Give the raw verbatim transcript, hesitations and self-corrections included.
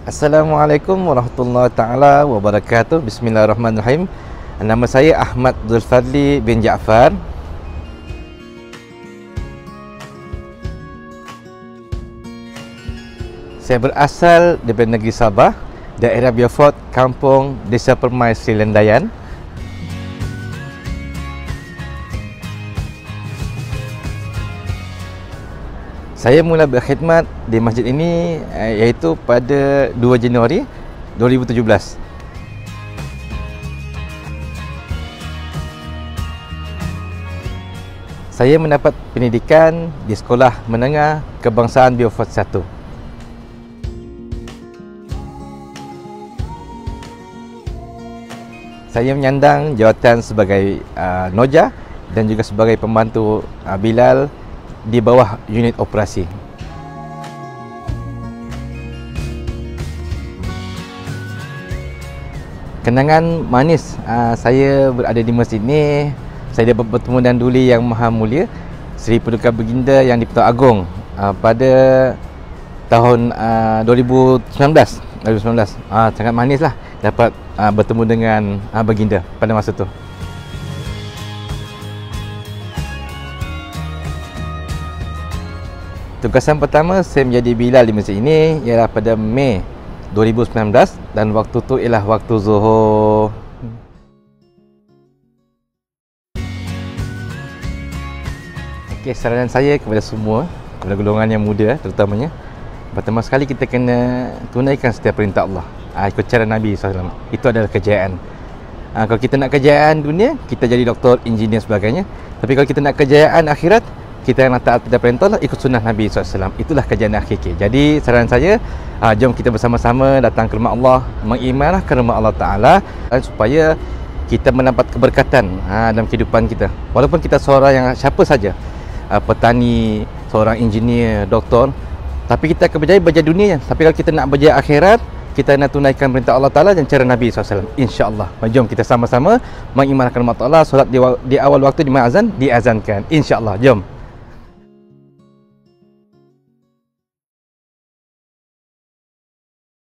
Assalamualaikum warahmatullahi taala wabarakatuh. Bismillahirrahmanirrahim. Nama saya Ahmad Zulfadli bin Jaafar. Saya berasal dari negeri Sabah, daerah Beaufort, kampung Desa Permai Sri Lendayan. Saya mula berkhidmat di masjid ini iaitu pada dua Januari dua ribu tujuh belas. Saya mendapat pendidikan di Sekolah Menengah Kebangsaan Beaufort satu. Saya menyandang jawatan sebagai uh, Noja dan juga sebagai pembantu uh, Bilal di bawah unit operasi. Kenangan manis uh, saya berada di masjid ini, saya dapat bertemu dengan Duli Yang Maha Mulia Seri Paduka Baginda Yang di-Pertuan Agong uh, pada tahun uh, dua ribu sembilan belas. dua ribu sembilan belas. Uh, sangat manislah dapat uh, bertemu dengan uh, Baginda pada masa itu. Tugasan pertama saya menjadi Bilal di masjid ini ialah pada Mei dua ribu sembilan belas dan waktu tu ialah waktu Zuhur. Okey, saranan saya kepada semua, kepada golongan yang muda terutamanya, pertama sekali kita kena tunaikan setiap perintah Allah. Ah, ikut cara Nabi sallallahu alaihi wasallam. Itu adalah kejayaan. Ah, kalau kita nak kejayaan dunia, kita jadi doktor, engineer sebagainya. Tapi kalau kita nak kejayaan akhirat, kita yang nak taat pada perintah Allah, ikut sunnah Nabi sallallahu alaihi wasallam. Itulah kejayaan hakiki. Jadi saran saya, uh, jom kita bersama-sama datang ke rumah Allah, mengimanah ke rumah Allah Ta'ala, supaya kita mendapat keberkatan uh, dalam kehidupan kita. Walaupun kita seorang yang siapa saja, uh, petani, seorang engineer, doktor, tapi kita akan berjaya berjaya dunia. Tapi kalau kita nak berjaya akhirat, kita nak tunaikan perintah Allah Ta'ala dan cara Nabi sallallahu alaihi wasallam, insya-Allah. Jom kita sama-sama mengimanahkan rumah Allah. Solat di, di awal waktu di azan diazankan, insya-Allah. Jom.